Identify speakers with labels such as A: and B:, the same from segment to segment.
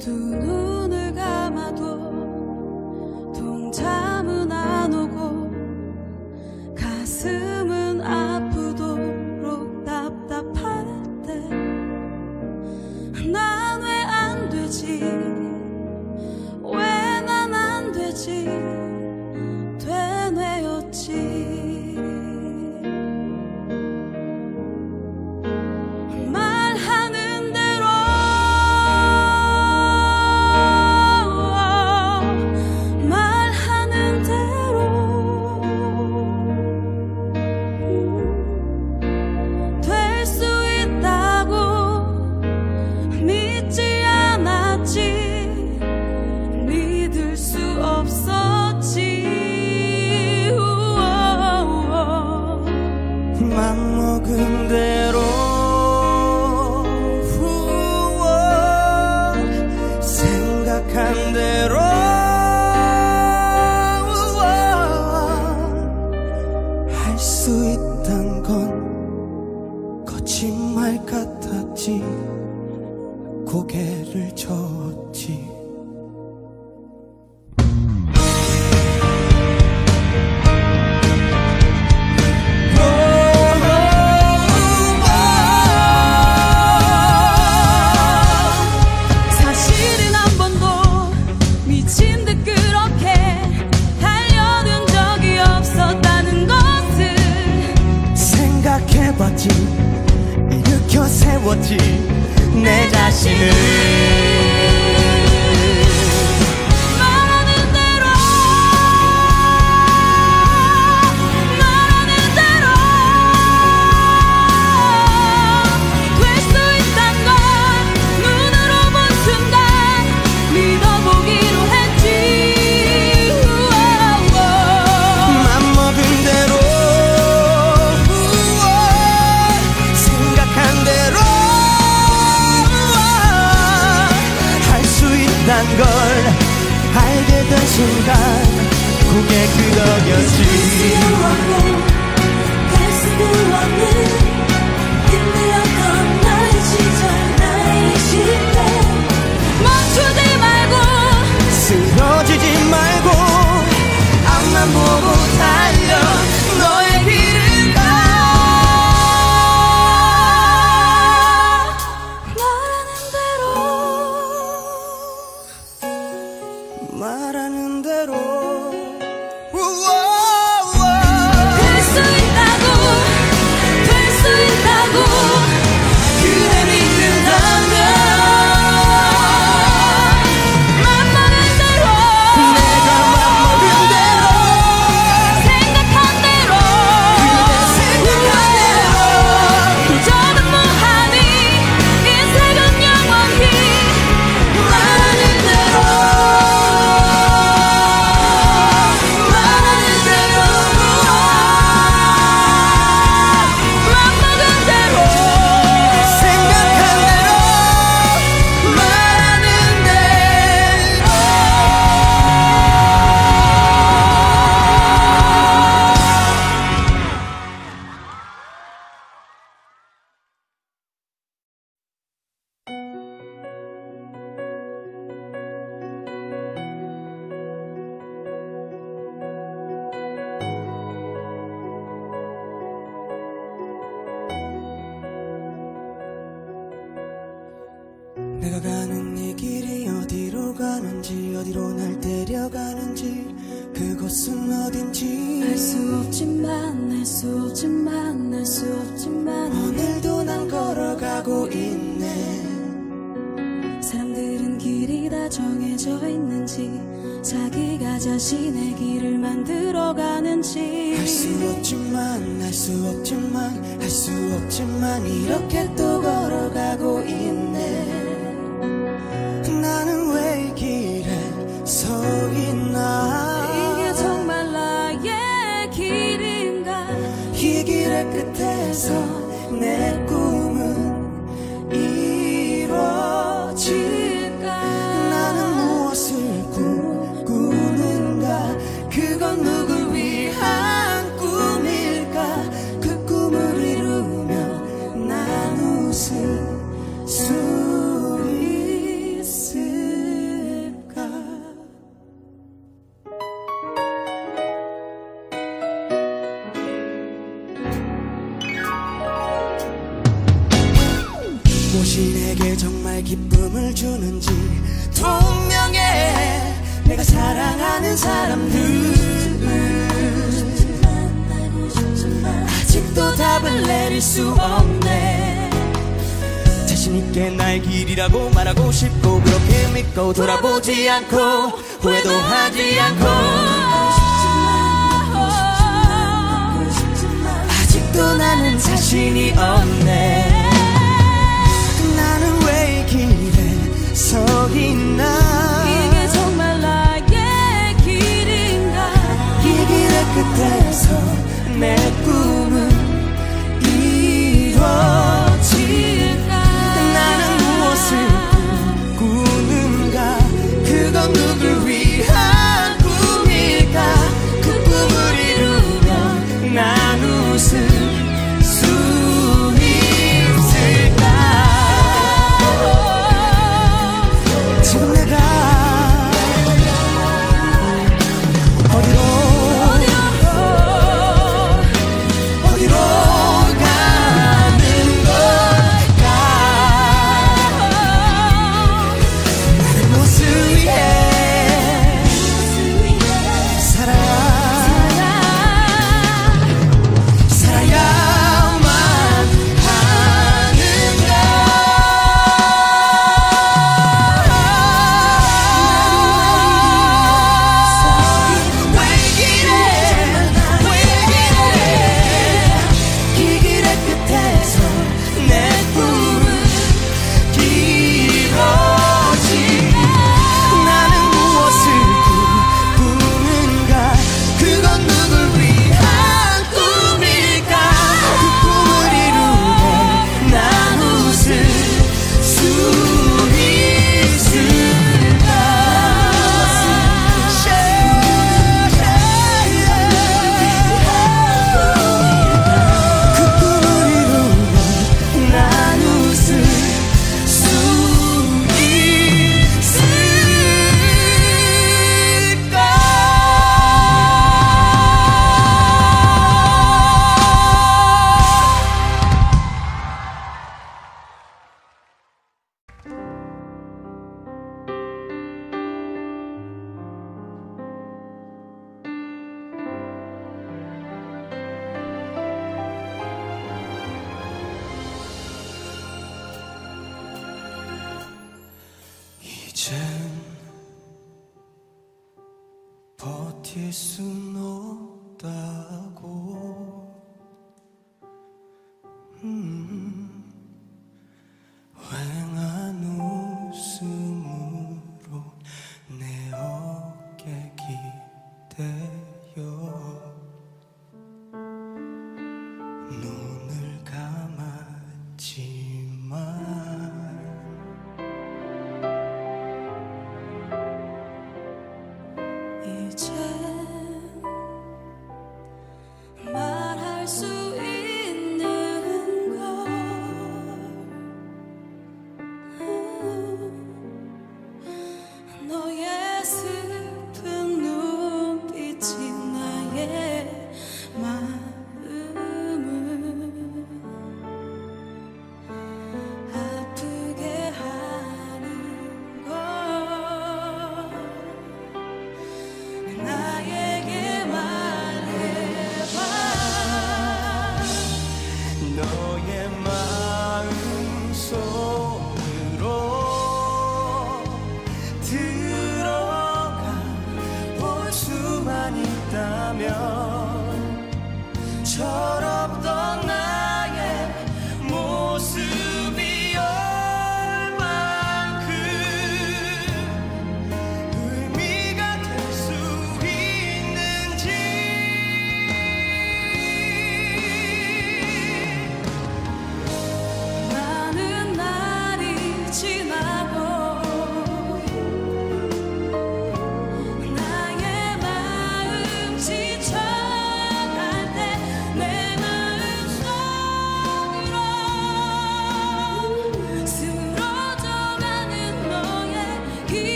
A: 두 눈을 감아도 동참은 안 오고 가슴은 아프도록 답답할 때 난 왜 안 되지 왜 난 안 되지 되뇌었지
B: 맘먹은 대로 생각한 대로 할 수 있단 건 거짓말 같았지 고개를 젓지 일으켜 세웠지 내 자신을
A: 말하는 대로 될 수 있단 걸 눈으로 본 순간 믿어보기로 했지
B: 맘먹은 대로 걸 알게 된 순간 고개 끄덕였지
A: 갈 수도 없는 힘들었던 나의 시절 나의 시대 멈추지 말고
B: 쓰러지지 말고 앞만 보고 달려 너의 길을 가 말하는 대로
A: 될 수 있다고 될 수 있다고 그래 믿는다면 맘먹은 대로
B: 내가 맘먹은 대로
A: 생각한 대로
B: 그대 생각한 대로
A: 저는 뭐하니 인생은 영원히 말하는 대로
B: 내가 가는 이 길이 어디로 가는지 어디로 날 데려가는지 그곳은 어딘지
A: 알 수 없지만 알 수 없지만 알 수 없지만
B: 오늘도 난 걸어가고 있네
A: 사람들은 길이 다 정해져 있는지 자기가 자신의 길을 만들어가는지
B: 알 수 없지만 알 수 없지만 알 수 없지만 이렇게 또 걸어가고 있네 나는 왜 이 길에 서 있나
A: 이게 정말 나의 길인가
B: 이 길의 끝에서 내 꿈은 이루어질까 나는 무엇을 꿈꾸는가 그건 누굴 위한 꿈일까 그 꿈을 이루며 난 웃을 수 있을까 무엇이 내게 정말 기쁨을 주는지 분명해. 내가 사랑하는 사람들 아직도 답을 내릴 수 없네. 자신있게 나의 길이라고 말하고 싶고 그렇게 믿고 돌아보지 않고 후회도 하지 않고 아직도 나는 자신이 없네. 나는 왜 이 길에 서 있나.
A: 이게 정말 나의 길인가.
B: 이 길의 끝에서 내 꿈은 이루어질까. 나는 무엇을 꾸는가. 그건 누굴 위한 꿈일까. 그 꿈을 이루면 난 웃을 수 있을까. 지금 내가 어디로 가는 걸까. 나는 무엇을 위해 살아야만 하는가. 왜 이래 이 길의 끝에서 내 꿈은 길어지. 나는 무엇을 꾸는가. 그건 누굴 위한 꿈일까. 그 꿈을 이루면 난 웃을 수 있을까. 그 꿈을 이루면 난 웃을 수 있을까. 이젠 버틸 순 없다고. 휑한 웃음으로 내 어깨 기대어 눈을 감았지만
A: 이제 말할 수 있는 걸. 너의 슬픈 눈빛이 나의 마음을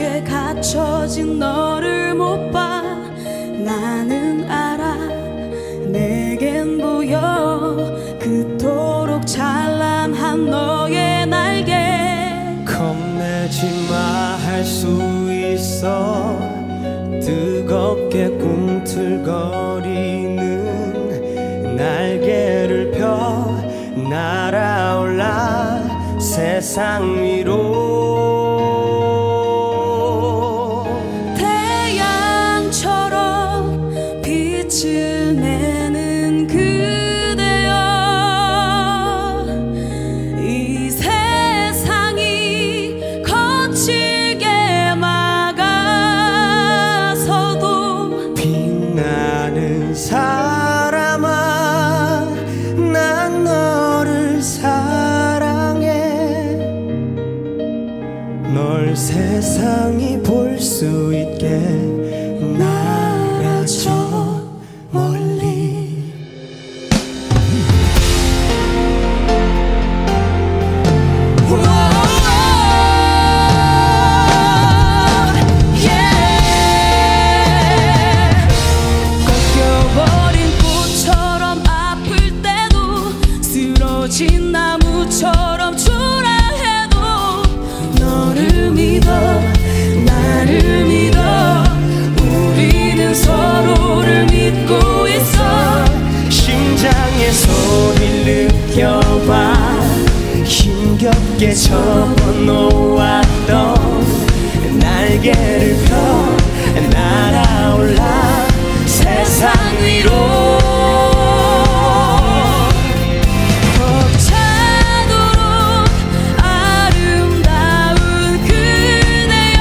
A: 속에 갇혀진 너를 못 봐. 나는 알아 내겐 보여 그토록 찬란한 너의 날개.
B: 겁내지 마 할 수 있어. 뜨겁게 꿈틀거리는 날개를 펴 날아올라 세상 위로.
A: 태양처럼 빛을 내는 그대여 이 세상이 거칠게 막아서도
B: 빛나는 사람아 난 너를 사랑해. 널 세상이 볼 수 있게 날아줘 멀리.
A: 꺾여버린 꽃처럼 아플 때도 쓰러진 나무처럼 초라해도 너를 믿어 나를 믿어 우리는 서로를 믿고 있어.
B: 심장의 소리를 느껴봐. 힘겹게 접어놓았던 날개를 펴 날아올라 세상 위로.
A: 벅차도록 아름다운 그대여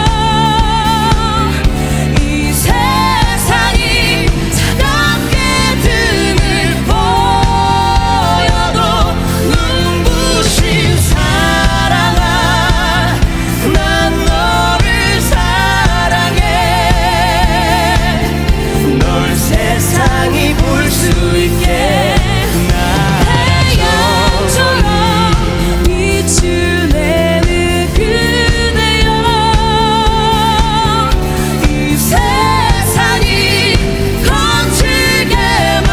A: 이 세상이 차갑게 등을 보여도 눈부신 사랑아 난 너를 사랑해. 널 세상이 볼 수 있게 태양처럼 빛을 내는 그대여 이 세상이 거칠게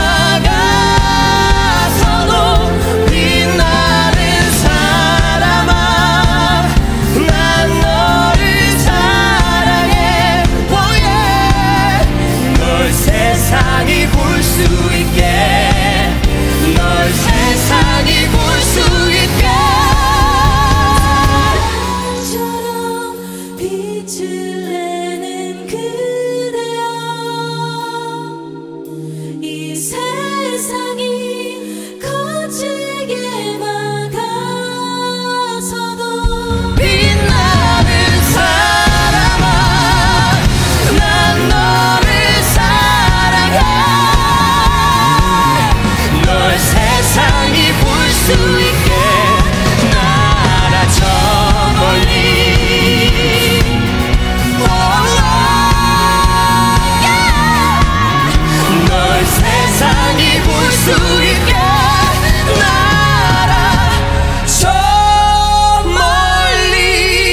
A: 막아서도 빛나는 사람아 난 너를 사랑해. 널 세상이 볼 수 있게 널 세상이 볼 수 있게. 태양처럼 빛을 내는 그대여 이 세상이 거칠게 막아서도 빛나는 사람아 난 너를 사랑해. 널 세상이 볼 수 있게 날아줘 멀리. 널 세상이 볼 수 있게 날아줘 멀리.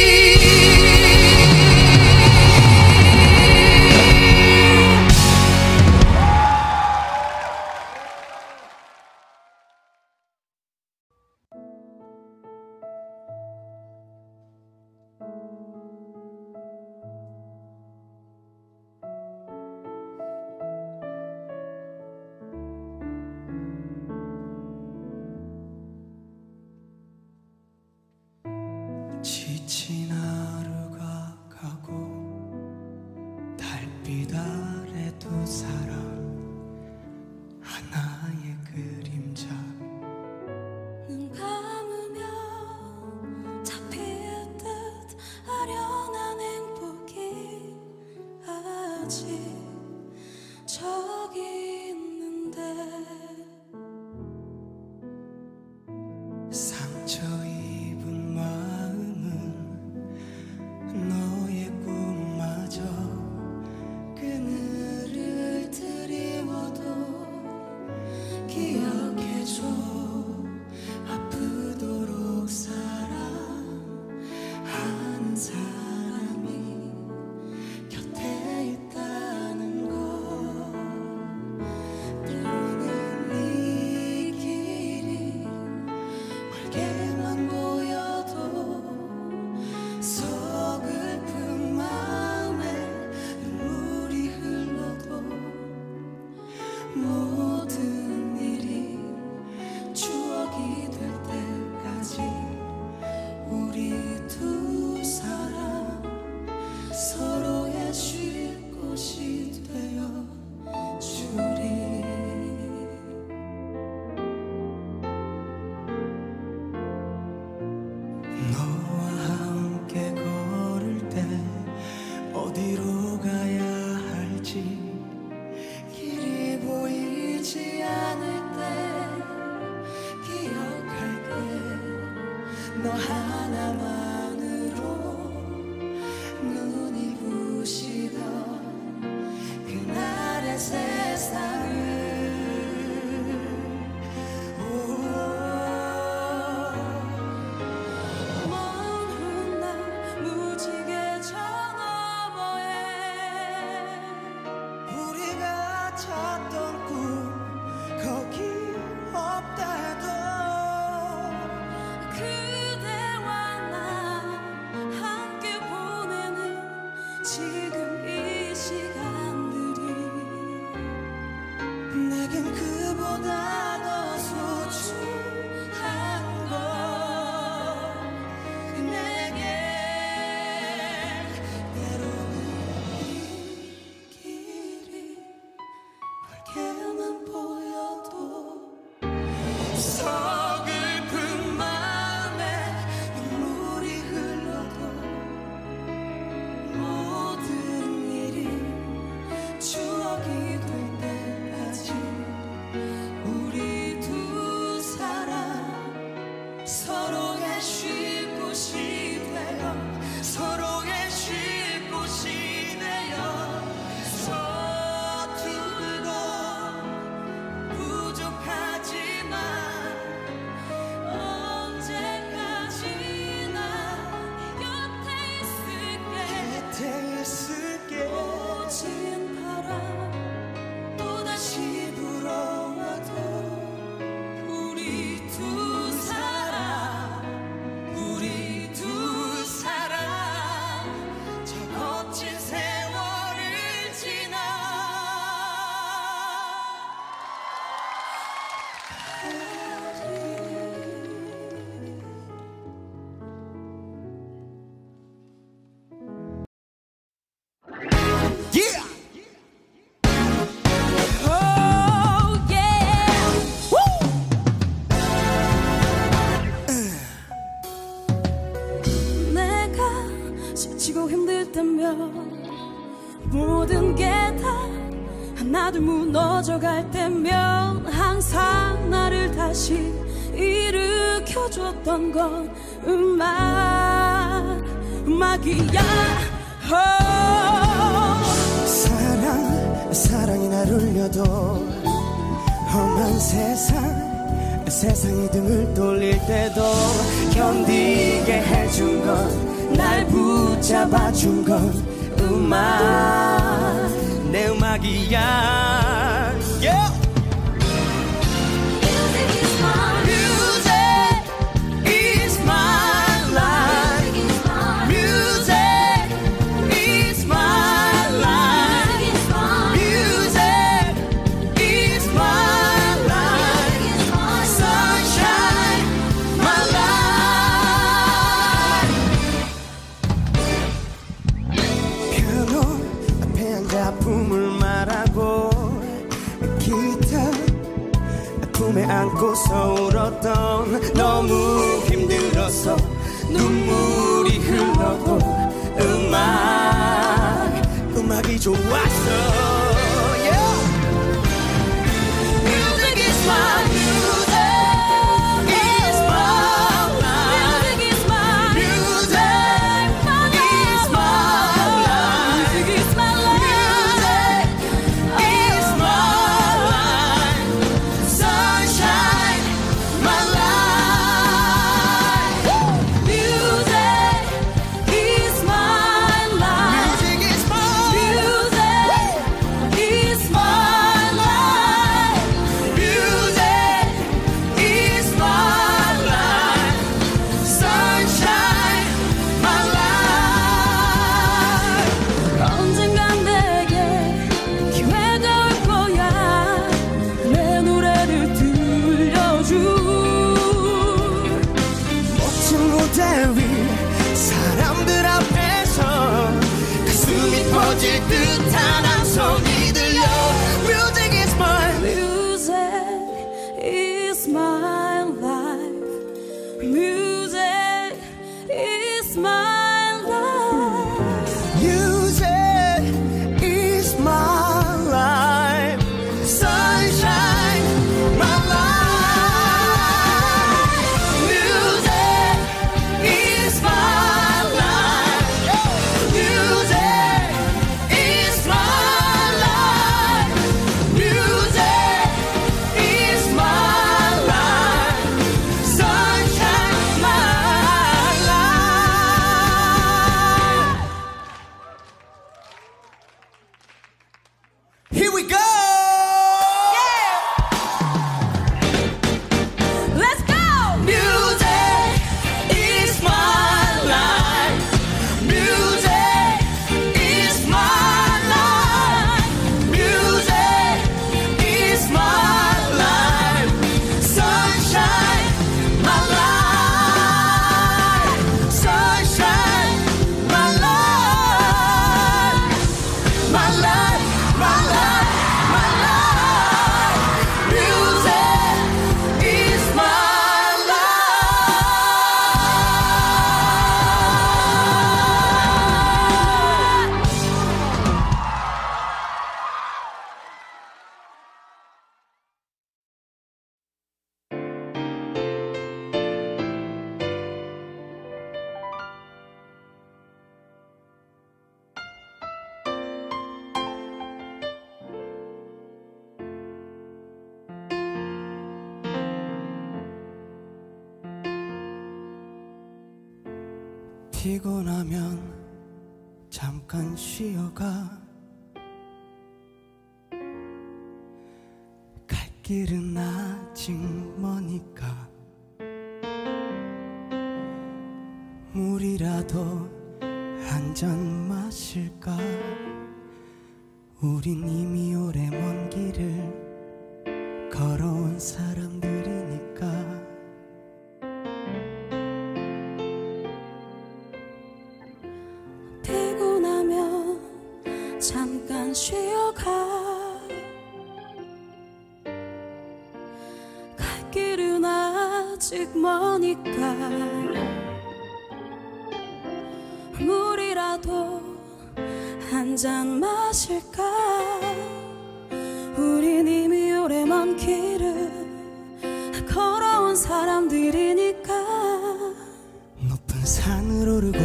A: 지친 하루가 가고 달빛 아래 두 사람 하나의 그림자. 눈 감으면 잡힐 듯 아련한 행복이 아직 저기 있는데
B: 상처 입은 마음은 너의 꿈마저 그늘을 드리워도 기억해줘. 아프도록 사랑하는 사람이
A: 때면 모든 게 다 하나둘 무너져갈 때면 항상 나를 다시 일으켜줬던 건 음악이야.
B: 사랑이 날 울려도 험한 세상이 등을 돌릴 때도 견디게 해준 건 날 붙잡아준 건 내 음악이야. Yeah. 품에 안고서 울었던 너무 힘들어서 눈물이 흘러도 음악이 좋았어. Yeah. Music is my music. It's my life. Music is my music. It's my life. Music is my life. Music is my life. Sunshine, my life. Music is my life. Music is my music is my life. Music is my life. Sunshine, my life. 언젠간 내게 기회가 올 거야. 내 노래를 들려줄 멋진 무대 위 사람들 앞에서 가슴이 터질 듯한 함성이 들려. Music is my life. Music is my life. Music is my life. Sunshine, my life. Music is my life. Music is my life. Music is my life. Sunshine, my life. Here we go. Let's go. Music is my life. Music is my life. Music is my life. Sunshine, my life. Sunshine, my life. My life, my life, my life. Music is my 피곤하면 잠깐 쉬어가. 갈 길은 아직 머니까 물이라도 한 잔 마실까. 우린 이미 오래 먼 길을 걸어온 사람들이니까.
A: 피곤하면 잠깐 쉬어가. 갈 길은 아직 머니까 물이라도 잔 마실까? 우린 이미 오래 먼 길을 걸어온 사람들이니까.
B: 높은 산을 오르고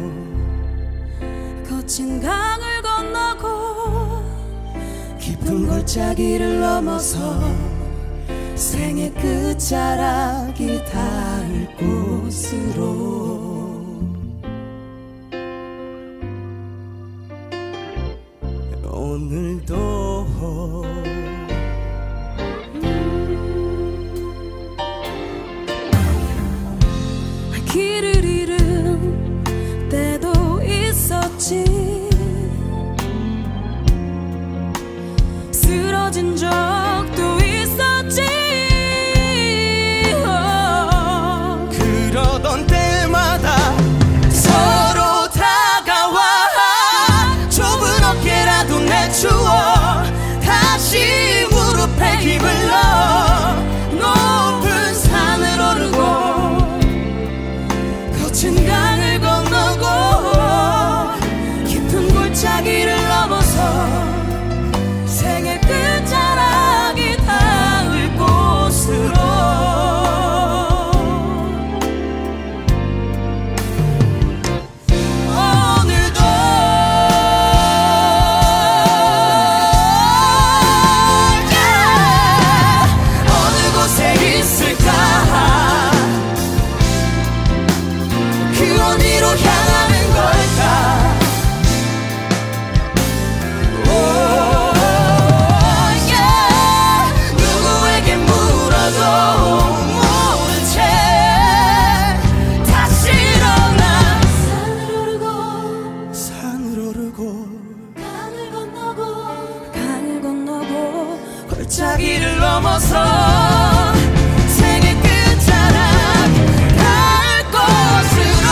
A: 거친 강을 건너고
B: 깊은 골짜기를 넘어서 생의 끝자락이 닿을 곳으로 오늘도
A: 길을 잃은 때도 있었지. 쓰러진 적도 있었지.
B: 그러던 때마다 서로 다가와 좁은 어깨라도 내주어 다시 무릎에 힘을 넣어 높은 산을 오르고 거친 강을 건너고 깊은 골짜기를 넘어서 생의 끝자락이 닿을 곳으로 오늘도 어느 곳에 있을까? 그 어디로 향하는 걸까? 누구에게 물어도 모른 채 다시 일어나 산을 오르고
A: 강을 건너고
B: 골짜기를 넘어서 생의 끝자락 닿을 곳으로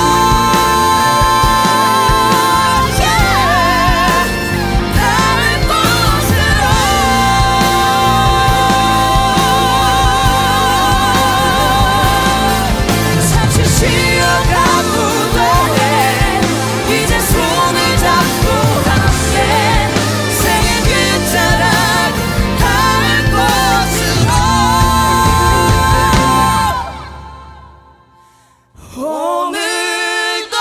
B: 닿을 곳으로 잠시 쉬어가도 돼. 이제 손을 잡고 함께 생의 끝자락 닿을 곳으로 오늘도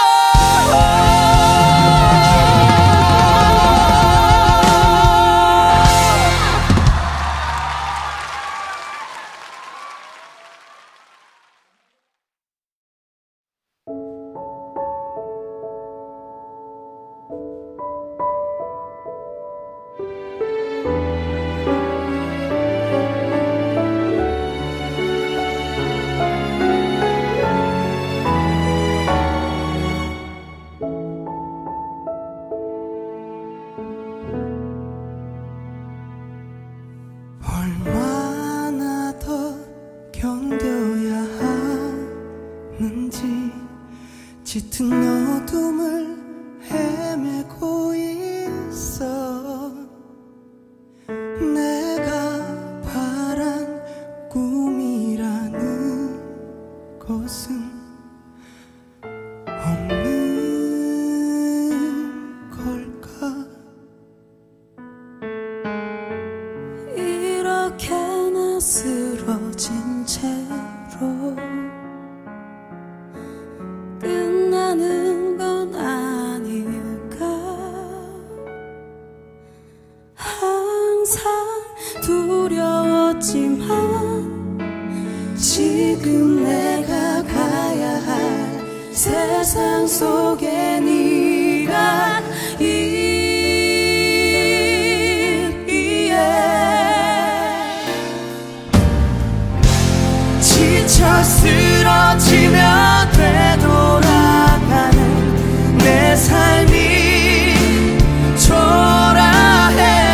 B: 얼마나 더 견뎌야 하는지 짙은 어둠을 헤매고 있어. 내가 바란 꿈이라는 것은 없는 걸까?
A: 이렇게나 쓰러진 채로 끝나는 건 아닐까. 항상 두려웠지만
B: 지금 내가 가야 할 세상 속에 네가 지쳐 쓰러지며 되돌아가는 내 삶이 초라해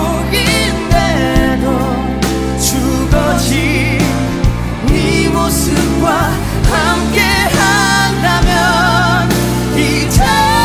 B: 보인대도 죽어진 네 모습과 함께 한다면 이제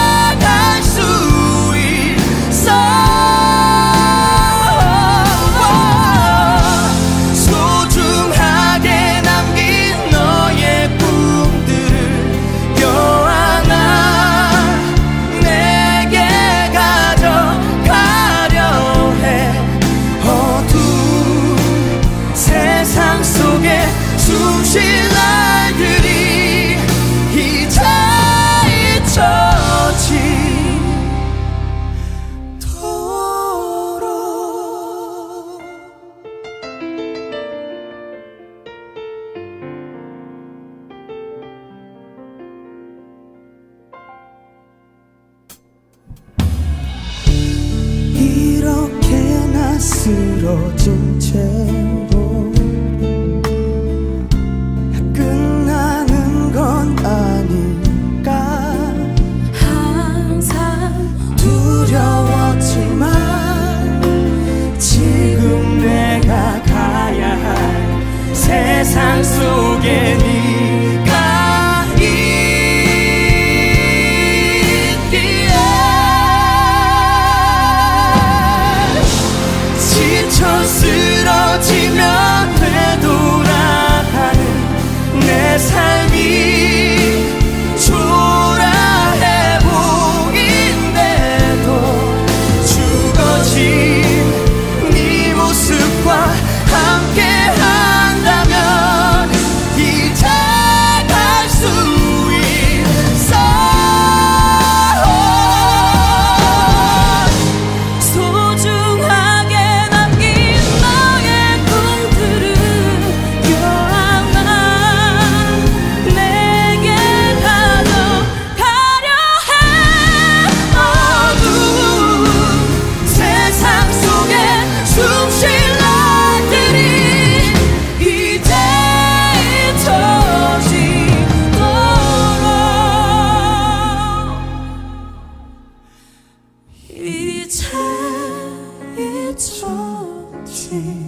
B: 쓰러진 채로 끝나는 건 아닐까.
A: 항상
B: 두려웠지만 지금 내가 가야 할 세상 속에 네가 있기에 지쳐 쓰러지면 되돌아가는 내 삶이 초라해 보인대도 죽어진 네 모습과 함께 한다면 이제 갈 수 있어.
A: 소중하게 남긴 너의 꿈들을 껴안아 내게 가져가려 해.
B: 어두운 세상 속에 숨 쉴 날들이 이제 잊혀지도록 이제 잊혀지